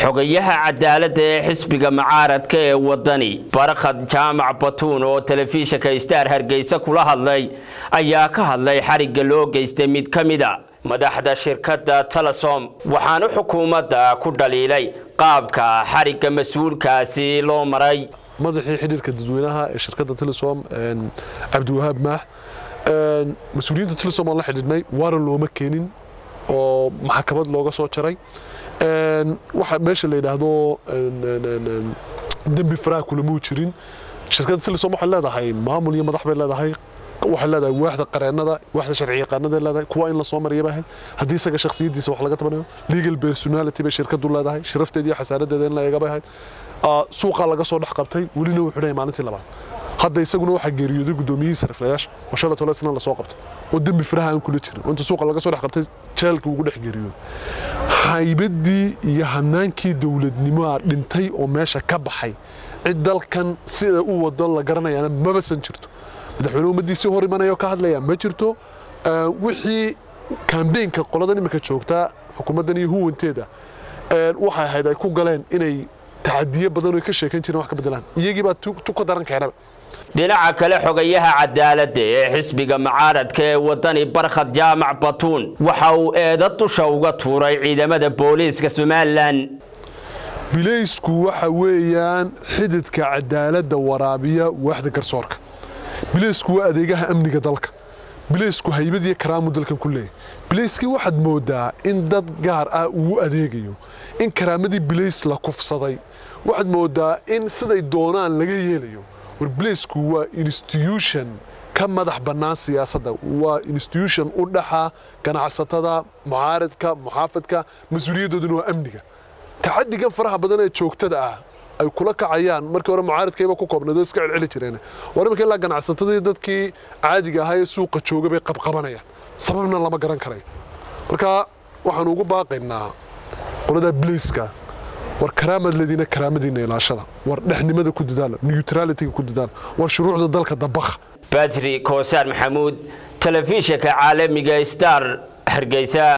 xogayaha cadaaladda ee xisbiga mucaaradka ee wadani Barkhad Jaamac Batuun oo telefishinka Star Hargeysa kula hadlay ayaa ka hadlay xariga loo geystay mid kamida madaxda shirkadda Telesom waxaana xukuumadda ku dhaliilay qaabka xariga mas'uulkaasi loo maray madaxii xiriirka dadweynaha ee shirkadda Telesom Cabdiwahaab Maax mas'uuliyiinta Telesom la xidhiidhnay waran looma keenin oo maxkamad looga soo jaray waxa meesha la yiraahdo dambi faraaq kula muu jirin shirkadda Telesom waxa leedahay maamul iyo madax bay leedahay waxa leedahay waaxda qareennada waaxda sharci yaqaanada leedahay kuwa in la soo mariyo baahay hadii isaga shakhsiyadiisa wax laga tabanayo legal personality bay shirkaddu leedahay sharafteeda iyo xasaanadeeda in la eega baahay suuqa laga soo dhax qabtay walina wuxuu leeyahay maalintii labaad hadda isaguna waxa geeriyooday gudoomiyihiisa sariflayaasha oo shalay toosna la soo qabtay oo dambi faraha aan kula jirin inta suuqa laga soo dhax qabtay jeelka ugu dhex geeriyooday haybadii iyo hanaankii dawladnimo dhintay oo meesha ka baxay cid dalkan sida uu wado la garanayana ma basan jirto madaxweynuhu umadiisa hor imanayo ka hadlaya ma jirto wixii campaign-ka qoladan imika joogta xukuumaddan iyo huwanteeda waxa ahayd ay ku galeen inay taadiye badan oo ka sheekan jireen wax ka bedelaan iyagii baa ku daran keenaba dhinaca kale xogayaha cadaaladda ee xisbiga mucaaradka ee wadani Barkhad Jaamac Batuun waxa uu eedad dusha uga tuuray ciidamada booliiska Somaliland bileysku waxa weeyaan xididka cadaaladda waraabiya waaxda garsoorka bileysku waa adeegaha amniga dalka bileysku haybad iyo karaamo dalkan ku leeyahay bileyski waxaad moodaa in dad gaar ah uu adeegayo in karaamadii bileys la kufsaday waxaad moodaa in siday doonaan laga yeelayo warbileysku waa institution ka madax bannaan siyaasadda waa institution u dhaxa ganacsatada mucaaradka muxaafadka mas'uuliyadooduna waa amniga taxadigan faraha badan ee joogtada ah ay kula kacayaan markii hore mucaaradkayba ku koobnado iska celceli jireen warmarkii la ganacsatada dadkii caadiga ahaa ee suuqa jooga bay qabqabanayaan sababna lama garan karayo marka waxaan ugu baaqaynaa qolada bileyska war karaamad ladina karaamadina ilaashada war dhaxnimada ku dadaala neutrality ku dadaala war shuruucda dalka dabaq Badri Koosar Maxamuud telefishinka caalamiga Star Hargeysa.